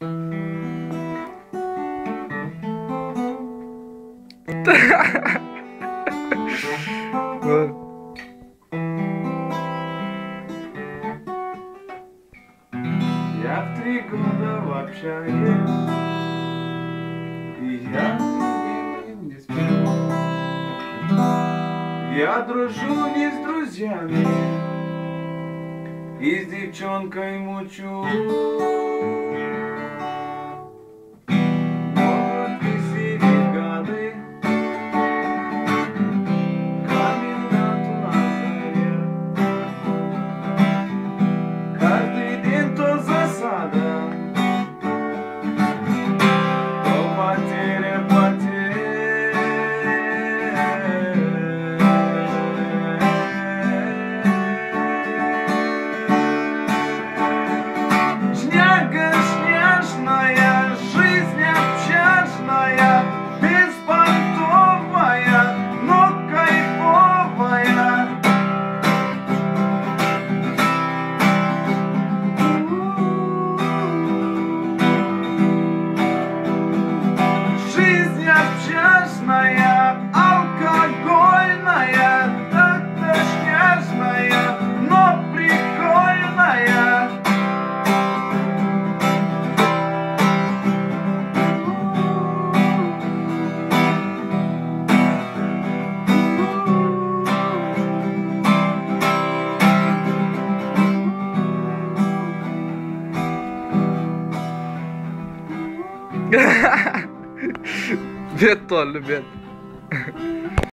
Я в 3 года в общаге, и я не сплю. Я дружу не с друзьями, и с девчонкой мучу. Вот веселье гады, комендант у нас завет. Каждый день то засада, то потеря потерь. Шняга шняжная, жизнь общажная, беспонтовая, но кайфовая. Жизнь общажная, алкогольная, так-то шняжная, но прикольная. Bet oldu bet.